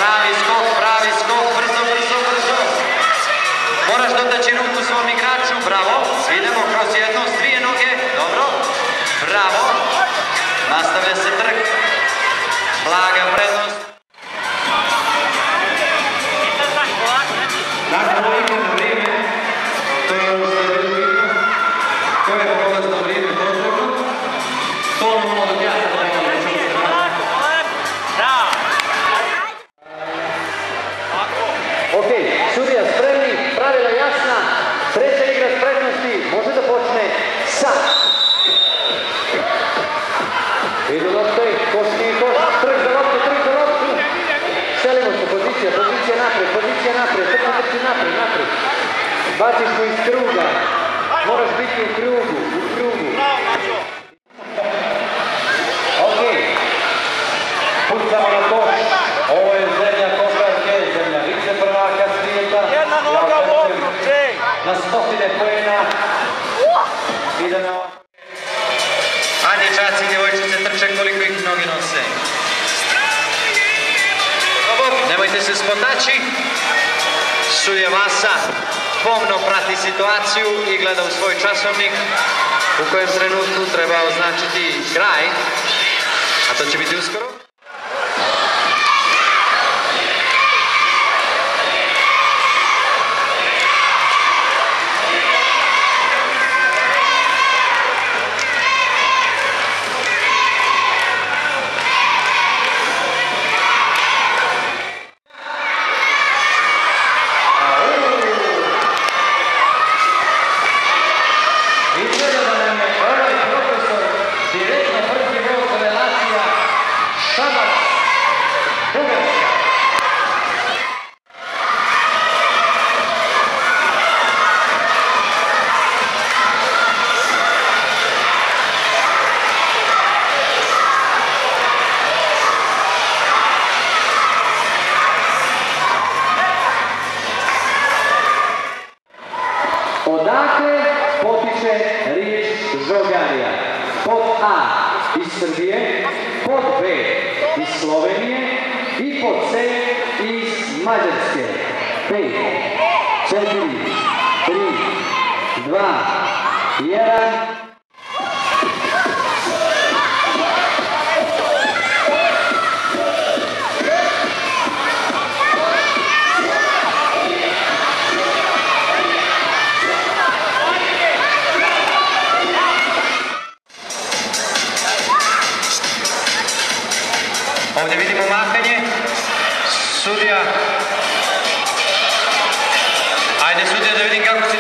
pravi skok, brzo. Moraš dotaći ruku svom igraču, bravo. Idemo kroz jednu, s dvije noge, dobro. Bravo. Nastavlja se trk. Blaga prednost. Nakon ovo igrano vrijeme, to je ono što je bilo bitno. To je prolazno vrijeme potrebno. To ono malo dok ja sam trebalo neću se vrati. Ok, sudija spremni, pravila jasna. Treća igra s prednosti može da počne sad. Idu lopte, koš nije koš, trk za loptu. Selimo se, pozicija naprijed, trči naprijed. Baciš mu iz kruga, moraš biti u krugu. Ok, pucamo na koš, ovo je zemlja košarke, zemlja vice prvaka svijeta. Jedna noga u okruče! Na stotine poena. Idemo. Ajde, dječaci i djevojčice, trče koliko ih noge nose. Nemojte se spotaći. Sudija Vasa pomno prati situaciju i gleda u svoj časovnik u kojem trenutku treba označiti kraj, a to će biti uskoro. Odakle potiče riječ žogarija? Pod A iz Srbije, pod B iz Slovenije i pod C iz Mađarske. 5, 4, 3, 2, 1... Ovdje vidimo mahanje, sudija. Ajde sudija da vidim kako